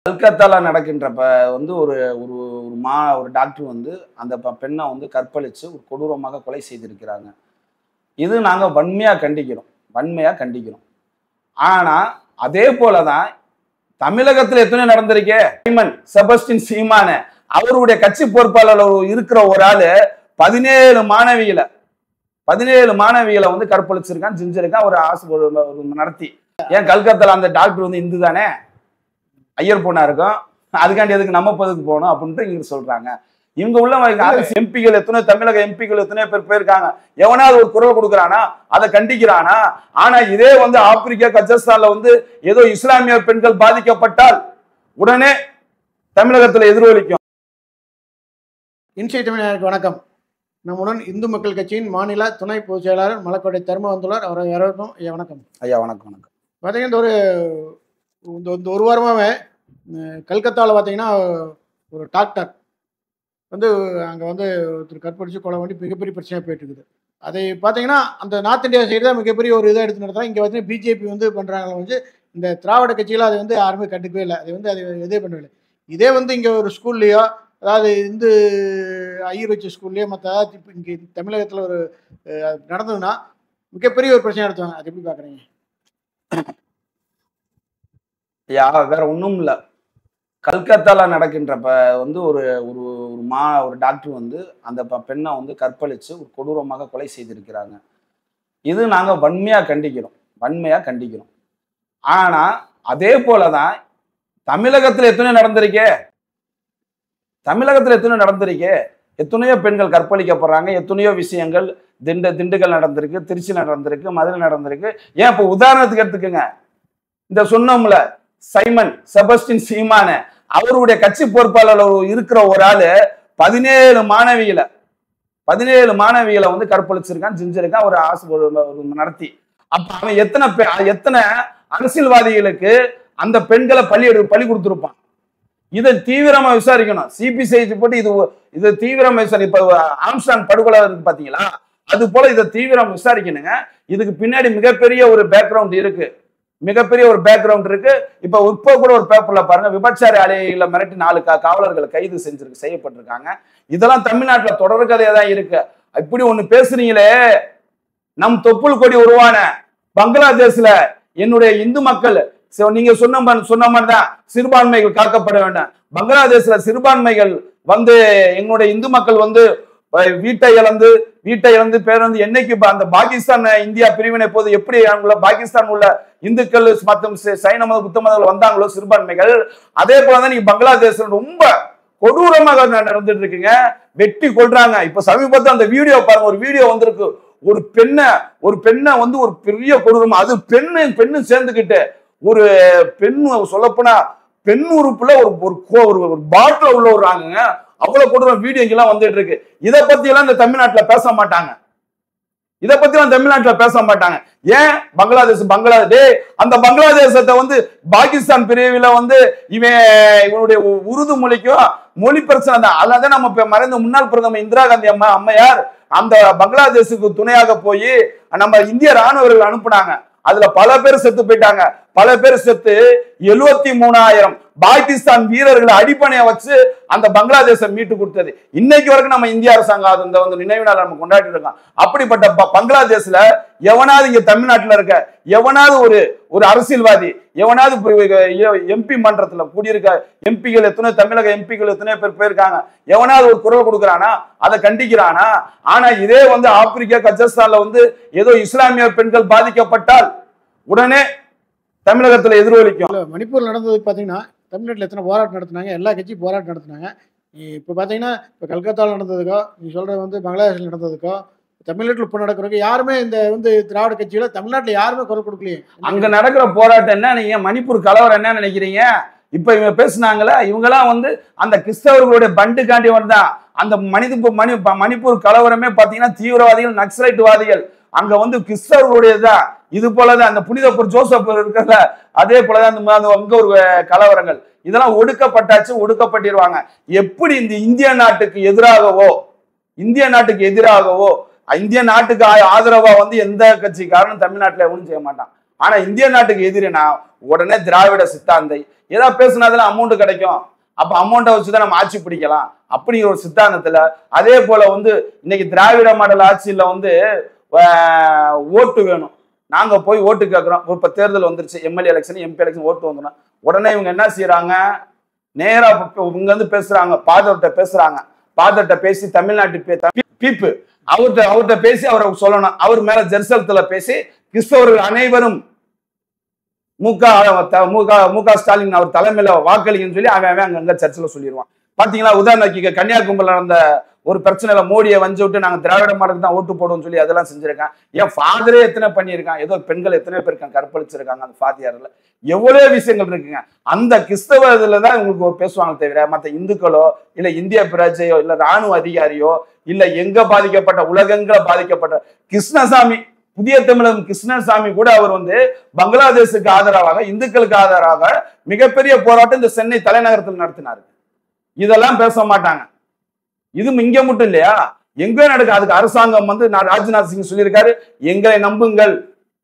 கல்கத்தால நடக்கின்ற வந்து ஒரு ஒரு ஒரு டாக்டர் வந்து அந்த பெண்ணை வந்து கற்பழிச்சு ஒரு கொடூரமாக கொலை செய்திருக்கிறாங்க. இது நாங்க வன்மையா கண்டிக்கிறோம். ஆனா அதே போலதான் தமிழகத்துல எத்தனை நடந்திருக்கே. சைமன் செபஸ்டின் சீமான அவருடைய கட்சி பொறுப்பாளர் இருக்கிற ஒரு ஆளு 17 மாணவிகளை வந்து கற்பழிச்சிருக்கான், செஞ்சிருக்கான் ஒரு நடத்தி. ஏன் கல்கத்தால அந்த டாக்டர் வந்து இந்து தானே, ஐயர் பொண்ணா இருக்கும், அதுக்காண்டி எதுக்கு நம்ம பதுக்கு போகணும் அப்படின்ட்டு இங்க சொல்றாங்க. இவங்க உள்ள எம்பிகள் எத்தனை, தமிழக எம்பிகள் எத்தனை பேர் போயிருக்காங்க. எவனாவது ஒரு குரல் கொடுக்குறானா, அதை கண்டிக்கிறானா? ஆனா இதே வந்து ஆப்பிரிக்கா கஜஸ்தான்ல வந்து ஏதோ இஸ்லாமிய பெண்கள் பாதிக்கப்பட்டால் உடனே தமிழகத்துல எதிரொலிக்கும். இன்சைட் தமிழருக்கு வணக்கம். நம்முடன் இந்து மக்கள் கட்சியின் மாநில துணை பொதுச் செயலாளர் மலக்கோட்டை தர்ம வந்துள்ளார். அவரை வரவேற்கும். ஐயா வணக்கம். ஐயா வணக்கம். பார்த்தீங்கன்னா இந்த ஒரு வாரமாகவே கல்கத்தாவில் பார்த்தீங்கன்னா ஒரு டாக்டர் வந்து அங்கே வந்து ஒருத்தர் கற்பழிச்சு கொலை பண்ணி மிகப்பெரிய பிரச்சனையாக போயிட்டு இருக்குது. அதை பார்த்தீங்கன்னா அந்த நார்த் இந்தியா சைடு தான் மிகப்பெரிய ஒரு இதாக எடுத்து நடத்துகிறாங்க. இங்கே வந்து பிஜேபி வந்து பண்ணுறாங்க. வந்து இந்த திராவிட கட்சியில் அதை வந்து யாருமே கண்டுக்கவே இல்லை. அதை இதே பண்ணவே இல்லை. இதே வந்து இங்கே ஒரு ஸ்கூல்லையோ, அதாவது இந்து ஐயர் வச்ச ஸ்கூல்லையோ மற்ற இப்போ இங்கே தமிழகத்தில் ஒரு நடந்ததுன்னா மிகப்பெரிய ஒரு பிரச்சனை நடத்துவாங்க. அது எப்படி பார்க்குறீங்க? வேற ஒன்றும் இல்லை. கல்கத்தால நடக்கின்ற வந்து ஒரு ஒரு டாக்டர் வந்து அந்த பெண்ணை வந்து கற்பழிச்சு ஒரு கொடூரமாக கொலை செய்திருக்கிறாங்க. இது நாங்க வன்மையா கண்டிக்கிறோம். ஆனா அதே போலதான் தமிழகத்துல எத்தனையோ நடந்திருக்கே. எத்தனையோ பெண்கள் கற்பழிக்கப்படுறாங்க. எத்தனையோ விஷயங்கள் திண்டுக்கல் நடந்திருக்கு, திருச்சி நடந்திருக்கு, மதுரை நடந்திருக்கு. ஏன் இப்ப உதாரணத்துக்கு எடுத்துக்கங்க, இந்த சொன்னோம்ல சைமன் செபஸ்டின் சீமான அவருடைய கட்சி பொறுப்பாளர் இருக்கிற ஒரு ஆளு 17 மாணவிகளை வந்து கற்பழிச்சிருக்கான், செஞ்சிருக்கான் ஒரு நடத்தி. அப்ப அவன் எத்தனை அரசியல்வாதிகளுக்கு அந்த பெண்களை பலி கொடுத்திருப்பான். இதை தீவிரமா விசாரிக்கணும். சிபிசிஐடி போட்டு இது தீவிரமா விசாரி. இப்ப ஆம்ஸ்டாங் படுகொலை இருக்கு பாத்தீங்களா, அது போல இதை தீவிரம் விசாரிக்கணுங்க. இதுக்கு பின்னாடி மிகப்பெரிய ஒரு பேக்ரவுண்ட் இருக்கு. இப்ப கூட ஒரு பேப்பர்ல பாருங்க, விபச்சார ஆலையில மிரட்டி 4 காவலர்கள் கைது செய்யப்பட்டிருக்காங்க. இதெல்லாம் தமிழ்நாட்டுல தொடர் கதையா தான் இருக்கு. இப்படி ஒண்ணு பேசுறீங்களே. நம் தொப்புள் கொடி உருவான பங்களாதேஷ்ல என்னுடைய இந்து மக்கள், நீங்க சொன்ன மாதிரிதான் சிறுபான்மைகள் காக்கப்பட வேண்டும். பங்களாதேஷ்ல சிறுபான்மைகள் வந்து எங்களுடைய இந்து மக்கள் வந்து வீட்டை இழந்து பேர் வந்து என்னைக்கு அந்த பாகிஸ்தான் இந்தியா பிரிவினை போது எப்படி பாகிஸ்தான் உள்ள இந்துக்கள் மற்றும் சைன மத புத்த மதங்கள் வந்தாங்களோ சிறுபான்மைகள், அதே போலதான் நீங்க பங்களாதேஷ்ல ரொம்ப கொடூரமாக நடந்துட்டு இருக்குங்க. வெட்டி கொள்றாங்க. இப்ப சமீபத்தில் அந்த வீடியோ பாருங்க, ஒரு வீடியோ வந்திருக்கு. ஒரு பெண்ணை வந்து ஒரு பெரிய கொடூரம், அது பெண்ணு சேர்ந்துக்கிட்டு ஒரு பெண் சொல்லப்போனா பெண் உறுப்புல ஒரு பாட்டில உள்ள விடுறாங்க. அவ்வளவு கொடூரம் வீடியோ எல்லாம் வந்துட்டு இருக்கு. இதை பத்தி எல்லாம் இந்த தமிழ்நாட்டுல பேச மாட்டாங்க. ஏன் பங்களாதேஷ் அந்த பங்களாதேசத்தை வந்து பாகிஸ்தான் பிரிவில் வந்து இவனுடைய உருது மொழிக்கும் மொழி பிரச்சனை தான். அதான் நம்ம மறைந்த முன்னாள் பிரதமர் இந்திரா காந்தி அம்மையார் அந்த பங்களாதேஷுக்கு துணையாக போய் நம்ம இந்திய ராணுவர்கள் அனுப்புனாங்க. அதுல பல பேர் செத்து போயிட்டாங்க. 73,000 பாகிஸ்தான் வீரர்களை அடிப்படையை வச்சு அந்த பங்களாதேச மீட்டு கொடுத்தது. இன்னைக்கு வரைக்கும் நம்ம இந்திய அரசாங்கம் அந்த நினைவு நாள் நம்ம கொண்டாடிட்டு இருக்கோம். அப்படிப்பட்ட பங்களாதேஷ்ல எவனாவது இங்க தமிழ்நாட்டுல இருக்க எவனாவது ஒரு அரசியல்வாதி, எவனாவது எம்பி மன்றத்துல கூடியிருக்க எம்பிகள் எத்தனை, தமிழக எம்பிகள் எத்தனை பேர் போயிருக்காங்க, எவனாவது ஒரு குரல் கொடுக்குறானா, அதை கண்டிக்கிறானா? ஆனா இதே வந்து ஆப்பிரிக்கா கஜஸ்தான்ல வந்து ஏதோ இஸ்லாமிய பெண்கள் பாதிக்கப்பட்டால் உடனே தமிழகத்துல எதிரொலிக்கும். மணிப்பூர் நடந்தது பாத்தீங்கன்னா தமிழ்நாட்டில் எத்தனை போராட்டம் நடத்தினாங்க, எல்லா கட்சியும் போராட்டம் நடத்தினாங்க. இப்போ பார்த்தீங்கன்னா இப்போ கல்கத்தாவில் நடந்ததுக்கோ, நீ சொல்கிறது வந்து பங்களாதேஷில் நடந்ததுக்கோ, தமிழ்நாட்டில் இப்போ நடக்கிறதுக்கு யாருமே இந்த வந்து திராவிட கட்சியில தமிழ்நாட்டில் யாருமே குரல் கொடுக்கலையே. அங்க நடக்கிற போராட்டம் என்ன, நீங்க மணிப்பூர் கலவரம் என்ன நினைக்கிறீங்க? இப்ப இவங்க பேசுனாங்களே, இவங்கெல்லாம் வந்து அந்த கிறிஸ்தவர்களுடைய பண்டுக்காண்டி வந்தா. அந்த மணிப்பூர் கலவரமே பாத்தீங்கன்னா தீவிரவாதிகள், நக்சலைட்வாதிகள் அங்க வந்து கிறிஸ்தவர்களுடையதான். இது போலதான் அந்த புனிதப்பூர் ஜோசப் இருக்கிற அதே போலதான் அங்க ஒரு கலவரங்கள். இதெல்லாம் ஒடுக்கப்பட்டிருவாங்க. எப்படி இந்த இந்திய நாட்டுக்கு எதிராகவோ இந்திய நாட்டுக்கு ஆதரவா வந்து எந்த கட்சிக்காரனும் தமிழ்நாட்டுல எவனும் செய்ய மாட்டான். ஆனா இந்திய நாட்டுக்கு எதிரினா உடனே திராவிட சித்தாந்தை ஏதாவது பேசுனதுல அமௌண்ட் கிடைக்கும், அப்ப அமௌண்ட்டை வச்சுதான் நம்ம ஆட்சி பிடிக்கலாம் அப்படிங்கிற ஒரு சித்தாந்தத்துல. அதே போல வந்து இன்னைக்கு திராவிட மாடல் ஆட்சியில வந்து ஓட்டு வேணும், நாங்க போய் ஓட்டு கேட்கிறோம். இப்ப தேர்தல் வந்துருச்சு, எம்எல்ஏ எலெக்ஷன் எம்பி எலெக்ஷன் ஓட்டு வந்துடும். உடனே இவங்க என்ன செய்யறாங்க, நேரா இவங்க வந்து பேசுறாங்க, பாதர்கிட்ட பேசுறாங்க. பாதர்கிட்ட பேசி தமிழ்நாட்டு பீப்பு அவர்கிட்ட பேசி அவரை சொல்லணும். அவர் மேல ஜெருசலத்துல பேசி கிறிஸ்தவர்கள் அனைவரும் மு க ஸ்டாலின் அவர் தலைமையில வாக்களிங்கன்னு சொல்லி அவன் அங்கங்க சர்ச்சில் சொல்லிடுவான். பாத்தீங்களா, உதாரணத்துக்கு கன்னியாகுமரியில் நடந்த ஒரு பிரச்சனையில மோடியை வஞ்சு விட்டு நாங்க திராவிட மாடலுக்கு தான் ஓட்டு போடுவோம்னு சொல்லி அதெல்லாம் செஞ்சிருக்கான். என் ஃபாதரே எத்தனை பண்ணியிருக்கான், ஏதோ பெண்கள் எத்தனை பேர் கற்பழிச்சிருக்காங்க அந்த ஃபாதியார்ல, எவ்வளவு விஷயங்கள் இருக்குங்க. அந்த கிறிஸ்தவ இதுல தான் உங்களுக்கு பேசுவாங்க தவிர மற்ற இந்துக்களோ இல்ல இந்திய பிரஜையோ இல்ல ராணுவ அதிகாரியோ இல்ல எங்க பாதிக்கப்பட்ட உலகங்கள பாதிக்கப்பட்ட கிருஷ்ணசாமி, புதிய தமிழகம் கிருஷ்ணசாமி கூட அவர் வந்து பங்களாதேஷுக்கு ஆதரவாக இந்துக்களுக்கு ஆதரவாக மிகப்பெரிய போராட்டம் இந்த சென்னை தலைநகரத்தில் நடத்தினாரு. இதெல்லாம் பேச மாட்டாங்க. இது இங்க மட்டும் இல்லையா, எங்க நடக்கு. அதுக்கு அரசாங்கம் வந்து ராஜ்நாத் சிங் சொல்லியிருக்காரு, எங்களை நம்புங்கள்.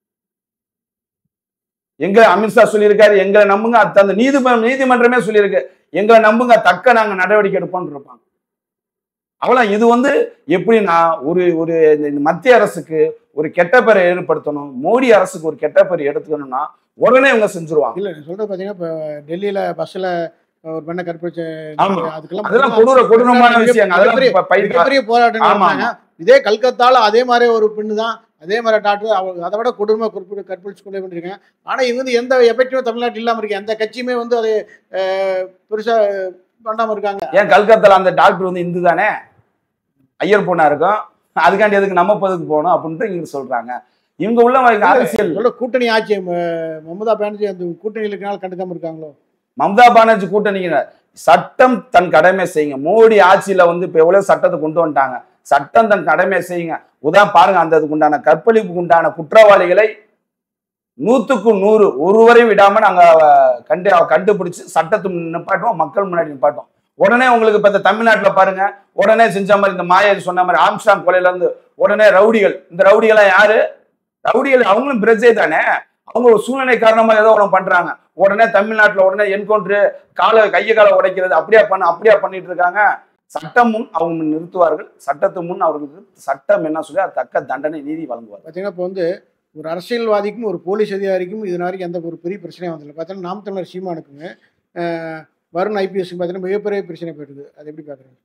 எங்க அமித்ஷா சொல்லியிருக்காரு, எங்களை நம்புங்க. அந்த நீதிமன்றமே சொல்லியிருக்கு, எங்களை நம்புங்க, தக்க நாங்க நடவடிக்கை எடுப்போம்னு இருப்பாங்க. அவ்வளவு. இது வந்து எப்படின்னா ஒரு ஒரு மத்திய அரசுக்கு ஒரு கெட்ட பேரை ஏற்படுத்தணும், மோடி அரசுக்கு ஒரு கெட்ட பேரை எடுத்துக்கணும்னா உடனே இவங்க செஞ்சிருவாங்க. இல்ல சொல்றது பாத்தீங்கன்னா இப்ப டெல்லியில பஸ்ல ஒரு பெண்ணை கற்பழிச்ச அதெல்லாம் கொடூரமான விஷயம். மிகப்பெரிய போராட்டம். இதே கல்கத்தால அதே மாதிரி ஒரு பெண்ணு தான் அதே மாதிரி டாக்டர் அதை விட கொடூரமா கற்பழிச்சு கொண்டே பண்ணிருக்கேன். ஆனா இவங்க வந்து எந்த எஃபெக்டிவும் தமிழ்நாட்டில் இல்லாம இருக்கு, எந்த கட்சியுமே வந்து அது பெருசா பண்ணாம இருக்காங்க. ஏன் கல்கத்தால அந்த டாக்டர் வந்து இந்து தானே, ஐயர் பொண்ணா இருக்கும், அதுக்காண்டி எதுக்கு நம்ம பதுக்கு போகணும் அப்படின்ட்டு இவங்க சொல்றாங்க. இவங்க உள்ள அரசியல் கூட்டணி ஆட்சி மமதா பானர்ஜி அந்த கூட்டணியில் இருக்கனால கண்டுக்காம இருக்காங்களோ. மம்தா பானர்ஜி கூட்டணிங்க சட்டம் தன் கடமை செய்யுங்க. மோடி ஆட்சியில வந்து இப்ப எவ்வளவு சட்டத்தை கொண்டு வந்துட்டாங்க, சட்டம் தன் கடமை செய்யுங்க. உதான் பாருங்க, அந்த உண்டான கற்பழிப்புக்கு உண்டான குற்றவாளிகளை 100க்கு 100 ஒருவரையும் விடாம நாங்க கண்டுபிடிச்சு சட்டத்தை நிப்பாட்டுவோம், மக்கள் முன்னாடி நிப்பாட்டுவோம். உடனே உங்களுக்கு இப்ப இந்த தமிழ்நாட்டுல பாருங்க, உடனே செஞ்ச மாதிரி இந்த மாயாஜி சொன்ன மாதிரி ஆம்ஸ்டாங் கொலையில இருந்து உடனே ரவுடிகள், இந்த ரவுடிகள் யாரு, ரவுடிகள் அவங்களும் பிரஜை தானே, அவங்க ஒரு சூழ்நிலை காரணமா ஏதோ ஒண்ணு பண்றாங்க. உடனே தமிழ்நாட்டுல உடனே என்கவுண்டர், கையை காலை உடைக்கிறது, அப்படியா பண்ணிட்டு இருக்காங்க. சட்டம் முன் அவங்க நிறுத்துவார்கள், சட்டத்து முன் அவர்களுக்கு சட்டம் என்ன சொல்லி அது தக்க தண்டனை நீதி வழங்குவார். பாத்தீங்கன்னா இப்போ வந்து ஒரு அரசியல்வாதிக்கும் ஒரு போலீஸ் அதிகாரிக்கும் இது வரைக்கும் எந்த ஒரு பெரிய பிரச்சனையும் வந்ததில்லை. பார்த்தீங்கன்னா நாம் தமிழர் சீமானுக்குங்க வருண் ஐபிஎஸ் பார்த்தீங்கன்னா மிகப்பெரிய பிரச்சனை போயிடுது. அது எப்படி பார்க்குறீங்க?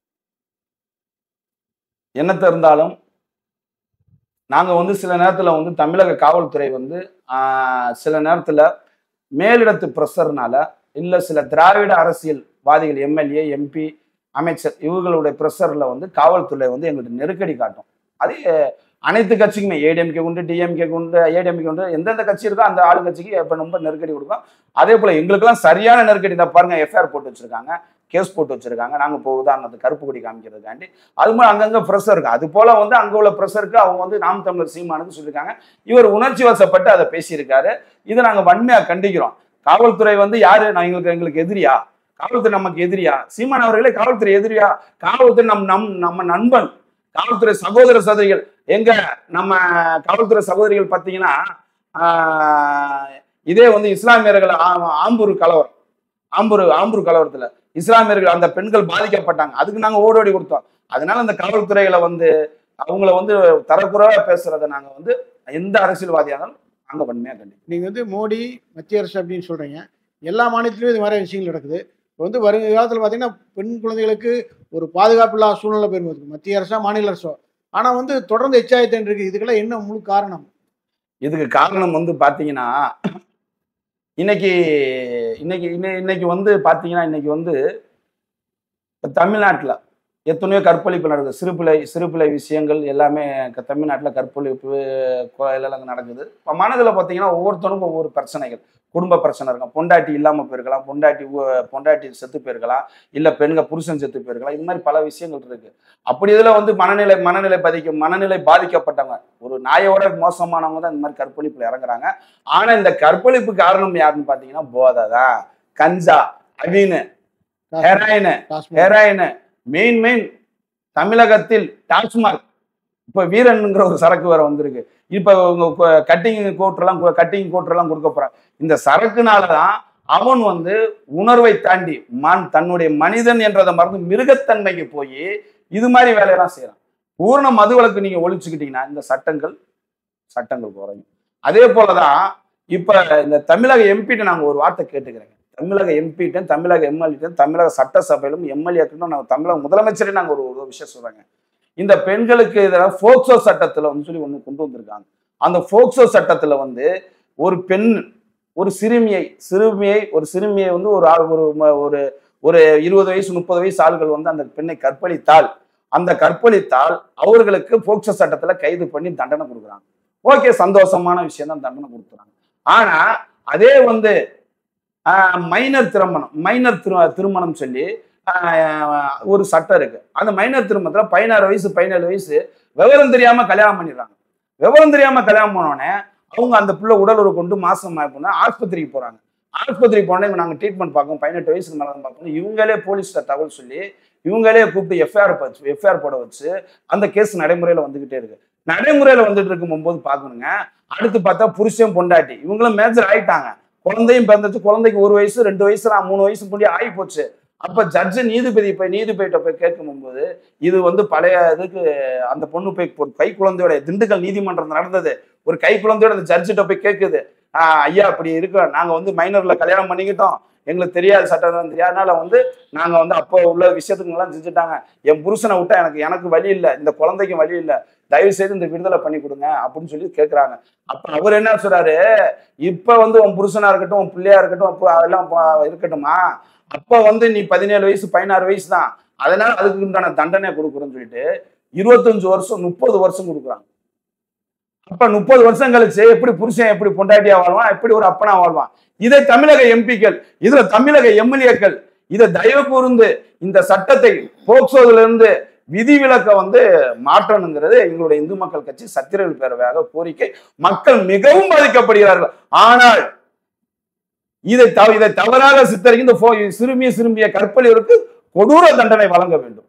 என்னத்த இருந்தாலும் நாங்கள் வந்து சில நேரத்தில் வந்து தமிழக காவல்துறை வந்து சில நேரத்தில் மேலிடத்து ப்ரெஷர்னால இல்லை சில திராவிட அரசியல்வாதிகள் எம்எல்ஏ எம்பி அமைச்சர் இவர்களுடைய ப்ரெஷரில் வந்து காவல்துறை வந்து எங்களுக்கு நெருக்கடி காட்டும். அதே அனைத்து கட்சிக்குமே ஏடிஎம்கே உண்டு, டிஎம்கே உண்டு, ஏடிஎம்கே உண்டு, எந்தெந்த கட்சி இருக்கோ அந்த ஆளுங்கட்சிக்கு இப்போ ரொம்ப நெருக்கடி கொடுக்கும். அதே போல் எங்களுக்கெல்லாம் சரியான நெருக்கடி தான். பாருங்க, எஃப்ஐஆர் போட்டு வச்சிருக்காங்க, கேஸ் போட்டு வச்சிருக்காங்க. நாங்கள் போகுது அங்கே அந்த கருப்பு கொடி காமிக்கிறதுக்காண்டி அது மாதிரி அங்கங்கே ப்ரெஷர் இருக்கு. அது போல வந்து அங்கே உள்ள ப்ரெஷருக்கு அவங்க வந்து நாம் தமிழர் சீமானுக்கு சொல்லியிருக்காங்க. இவர் உணர்ச்சி வசப்பட்டு அதை பேசியிருக்காரு. இதை நாங்கள் வன்மையாக கண்டிக்கிறோம். காவல்துறை வந்து யாரு, நான் எங்களுக்கு எதிரியா? காவல்துறை நமக்கு எதிரியா? சீமான் அவர்களே காவல்துறை எதிரியா? காவல்துறை நம்ம நண்பன். காவல்துறை சகோதர சகோதரிகள் எங்க நம்ம காவல்துறை சகோதரிகள் பார்த்தீங்கன்னா இதே வந்து இஸ்லாமியர்கள் ஆம்பூர் கலவரத்துல இஸ்லாமியர்கள் அந்த பெண்கள் பாதிக்கப்பட்டாங்க. அதுக்கு நாங்க ஓடோடி கொடுத்தோம். அதனால அந்த காவல்துறைகளை வந்து அவங்கள வந்து தரக்குறைவா பேசுறதை நாங்க வந்து எந்த அரசியல்வாதியா இருந்தாலும் நாங்க வன்மையா கண்டிப்போம். நீங்க வந்து மோடி மத்திய அரசு அப்படின்னு சொல்றீங்க, எல்லா மாநிலத்திலும் இது மாதிரி விஷயங்கள் நடக்குது. இப்போ வந்து வருங்காலத்தில் பார்த்தீங்கன்னா பெண் குழந்தைகளுக்கு ஒரு பாதுகாப்பு இல்லாத சூழ்நிலை பெறுவது மத்திய அரசா மாநில அரசோ, ஆனால் வந்து தொடர்ந்து எச்சாயத்தன் இருக்கு. இதுக்கெல்லாம் என்ன முழு காரணம்? இதுக்கு காரணம் வந்து பார்த்தீங்கன்னா இன்னைக்கு வந்து பார்த்தீங்கன்னா இன்னைக்கு வந்து தமிழ்நாட்டில் எத்தனையோ கற்பழிப்பு நடக்குது. சிறுபிள்ளை விஷயங்கள் எல்லாமே தமிழ்நாட்டில் கற்பழிப்பு எல்லாம் நடக்குது. இப்போ மனதில் பார்த்தீங்கன்னா ஒவ்வொருத்தருக்கும் ஒவ்வொரு பிரச்சனைகள், குடும்ப பிரச்சனை இருக்கும். பொண்டாட்டி இல்லாமல் போயிருக்கலாம், பொண்டாட்டி செத்து போயிருக்கலாம், இல்லை பெண்கள் புருஷன் செத்து போயிருக்கலாம். இது மாதிரி பல விஷயங்கள் இருக்கு. அப்படி இதில் வந்து மனநிலை பாதிக்கப்பட்டவங்க, ஒரு நாயோட மோசமானவங்க தான் இந்த மாதிரி கற்பழிப்புல இறங்குறாங்க. ஆனால் இந்த கற்பழிப்பு காரணம் யாருன்னு பார்த்தீங்கன்னா போதை தான், கஞ்சா, அபீனு, ஹெராயினு மெயின் தமிழகத்தில் டாஸ்மாக், இப்ப வீரன்ங்கிற ஒரு சரக்கு வேற வந்திருக்கு. இப்ப கட்டிங் கோட்டெல்லாம் கொடுக்க போறாங்க. இந்த சரக்குனாலதான் அவன் வந்து உணர்வை தாண்டி தன்னுடைய மனிதன் என்றதை மறந்து மிருகத்தன்மைக்கு போய் இது மாதிரி வேலையெல்லாம் செய்யறான். பூர்ண மதுவிலக்கு நீங்க ஒழிச்சுக்கிட்டீங்கன்னா இந்த சட்டங்கள் குறையும். அதே போலதான் இப்ப இந்த தமிழக எம்பிட்ட நாங்க ஒரு வார்த்தை கேட்டுக்கிறேங்க. தமிழக எம்பிட்ட, தமிழக எம்எல்ஏ, தமிழக சட்டசபையிலும் எம்எல்ஏக்கும் நாங்க தமிழக முதலமைச்சரே நாங்க ஒரு விஷயம் சொல்றாங்க. இந்த பெண்களுக்கு எதிராக போக்சோ சட்டத்துல வந்து சொல்லி ஒண்ணு கொண்டு வந்திருக்காங்க. அந்த போக்சோ சட்டத்துல வந்து ஒரு பெண் ஒரு சிறுமியை வந்து ஒரு 20 வயசு 30 வயசு ஆள்கள் வந்து அந்த பெண்ணை கற்பழித்தால் அவர்களுக்கு போக்சோ சட்டத்துல கைது பண்ணி தண்டனை கொடுக்குறாங்க. ஓகே, சந்தோஷமான விஷயம் தான், தண்டனை கொடுக்குறாங்க. ஆனா அதே வந்து மைனர் திருமணம் சொல்லி ஒரு சட்டம் இருக்கு. அந்த மைனர் திருமணத்துல 16 வயசு 17 வயசு விவரம் தெரியாம கல்யாணம் பண்ணிடுறாங்க. விவரம் தெரியாம கல்யாணம் பண்ணோடனே அவங்க அந்த பிள்ளை உடல் உறவு கொண்டு மாசம் ஆயிப்போனா ஆஸ்பத்திரிக்கு போறாங்க. ஆஸ்பத்திரிக்கு போனே நாங்க ட்ரீட்மெண்ட் பார்க்கணும், 18 வயசுக்கு மேல பார்க்கணும். இவங்களே போலீஸ்ல தகவல் சொல்லி இவங்களே கூப்பிட்டு எஃப்ஐஆர் போட வச்சு அந்த கேஸ் நடைமுறையில வந்துகிட்டே இருக்கு. நடைமுறையில வந்துட்டு இருக்கும் போது பாக்கணுங்க. அடுத்து பார்த்தா புருஷன் பொண்டாட்டி இவங்களும் மேஜர் ஆயிட்டாங்க. குழந்தையும் பிறந்துச்சு. குழந்தைக்கு 1 வயசு 2 வயசு 3 வயசு முன்னாடி ஆகி போச்சு. அப்ப ஜட்ஜு நீதிபதியிட்ட போய் கேட்கும் போது இது வந்து பழைய இதுக்கு அந்த பொண்ணு போய் கை குழந்தையோட திண்டுக்கல் நீதிமன்றம் நடந்தது. ஒரு கை குழந்தையோட அந்த ஜட்ஜிட்ட போய் கேட்குது, ஐயா அப்படி இருக்க நாங்க வந்து மைனர்ல கல்யாணம் பண்ணிக்கிட்டோம், எங்களுக்கு தெரியாது, சட்டம் தெரியாது, அதனால வந்து நாங்க வந்து அப்போ உள்ள விஷயத்துக்கு எல்லாம் செஞ்சுட்டாங்க. என் புருஷனை விட்டா எனக்கு வழி இல்லை, இந்த குழந்தைக்கும் வழி இல்லை, தயவு செய்து இந்த விடுதலை பண்ணி கொடுங்க அப்படின்னு சொல்லி கேட்கிறாங்க. அப்ப அவர் என்ன சொல்றாரு, இப்ப வந்து உன் புருஷனா இருக்கட்டும், உன் பிள்ளையா இருக்கட்டும், அப்போ அதெல்லாம் இருக்கட்டுமா, அப்ப வந்து நீ 17 வயசு 16 வயசு தான், அதனால அதுக்கு உண்டான தண்டனை கொடுக்குறேன்னு சொல்லிட்டு 25 வருஷம் 30 வருஷம் கொடுக்குறாங்க. அப்ப 30 வருஷம் கழிச்சு எப்படி புருஷன் எப்படி பொண்டாட்டியா வாழ்வான், எப்படி ஒரு அப்பனா வாழ்வான். இதை தமிழக எம்பிக்கள், இதுல தமிழக எம்எல்ஏக்கள் இதை தயவு கூர்ந்து இந்த சட்டத்தை போக்சோதுல இருந்து விதிவிலக்க வந்து மாற்றணுங்கிறது எங்களுடைய இந்து மக்கள் கட்சி சத்திரவேல் பேரவையாக கோரிக்கை. மக்கள் மிகவும் பாதிக்கப்படுகிறார்கள். ஆனால் இதை தவறாக சித்தரிக்க இந்த சிறுமிய கற்பழிவருக்கு கொடூர தண்டனை வழங்க வேண்டும்.